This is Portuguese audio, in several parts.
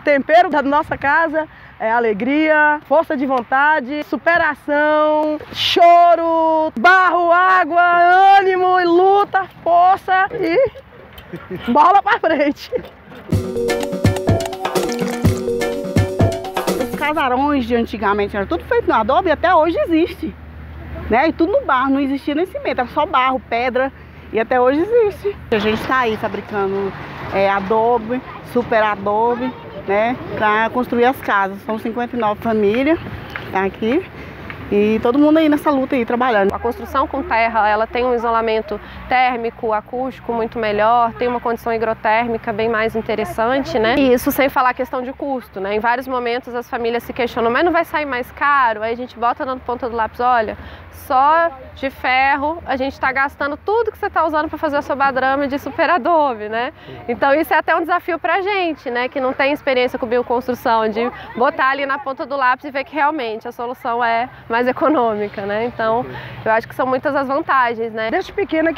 tempero da nossa casa é alegria, força de vontade, superação, choro, barro, água, ânimo, luta, força e bola pra frente. Os casarões de antigamente eram tudo feito no adobe e até hoje existe, né? E tudo no barro, não existia nem cimento, era só barro, pedra e até hoje existe. A gente está aí fabricando adobe, super adobe, né, para construir as casas. São 59 famílias aqui e todo mundo aí nessa luta aí trabalhando. A construção com terra, ela tem um isolamento térmico, acústico muito melhor, tem uma condição higrotérmica bem mais interessante, né? E isso sem falar a questão de custo, né? Em vários momentos as famílias se questionam, mas não vai sair mais caro? Aí a gente bota na ponta do lápis, olha, só de ferro a gente está gastando tudo que você está usando para fazer a sua badrama de super adobe, né? Então isso é até um desafio para a gente, né? Que não tem experiência com bioconstrução, de botar ali na ponta do lápis e ver que realmente a solução é mais econômica, né? Então eu acho que são muitas as vantagens, né? Desde pequena que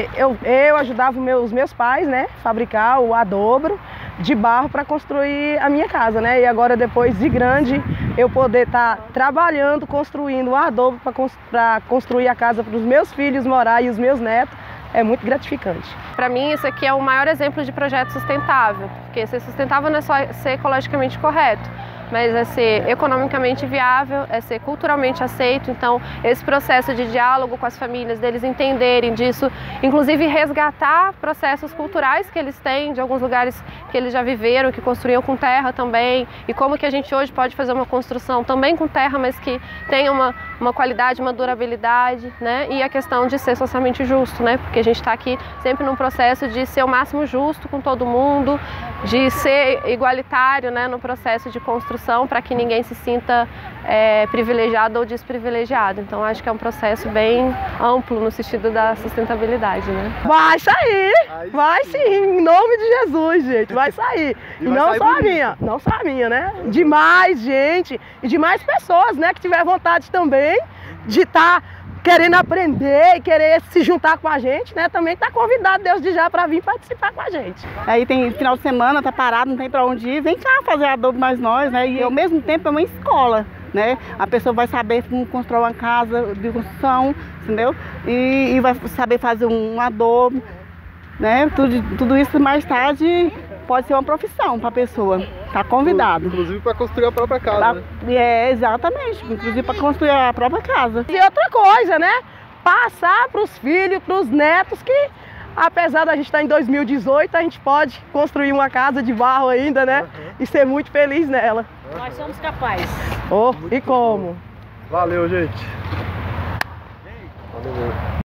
eu ajudava os meus pais, né? Fabricar o adobro de barro para construir a minha casa, né? E agora depois de grande eu poder estar trabalhando, construindo o adobo para construir a casa para os meus filhos morar e os meus netos, é muito gratificante. Para mim isso aqui é o maior exemplo de projeto sustentável, porque ser sustentável não é só ser ecologicamente correto, mas é ser economicamente viável, é ser culturalmente aceito. Então esse processo de diálogo com as famílias, deles entenderem disso, inclusive resgatar processos culturais que eles têm de alguns lugares que eles já viveram, que construíam com terra também, e como que a gente hoje pode fazer uma construção também com terra, mas que tenha uma qualidade, uma durabilidade, né? E a questão de ser socialmente justo, né? Porque a gente está aqui sempre num processo de ser o máximo justo com todo mundo, de ser igualitário, né, no processo de construção, para que ninguém se sinta privilegiado ou desprivilegiado. Então acho que é um processo bem amplo no sentido da sustentabilidade, né? Vai sair! Vai sim, em nome de Jesus, gente, vai sair. E não só a minha, não só a minha, né? De mais gente e de mais pessoas, né, que tiver vontade também de estar querendo aprender e querer se juntar com a gente, né? Também está convidado, Deus de já, para vir participar com a gente. Aí tem final de semana, tá parado, não tem para onde ir, vem cá fazer adobo mais nós, né? E ao mesmo tempo é uma escola, né? A pessoa vai saber como construir uma casa de construção, entendeu? E vai saber fazer um adobo, né? Tudo isso mais tarde pode ser uma profissão para a pessoa. Tá convidado. Inclusive para construir a própria casa, né? Exatamente. Inclusive para construir a própria casa. E outra coisa, né? Passar para os filhos, para os netos, que apesar da gente estar em 2018, a gente pode construir uma casa de barro ainda, né? E ser muito feliz nela. Nós somos capazes. Oh, e como? Valeu, gente. Valeu.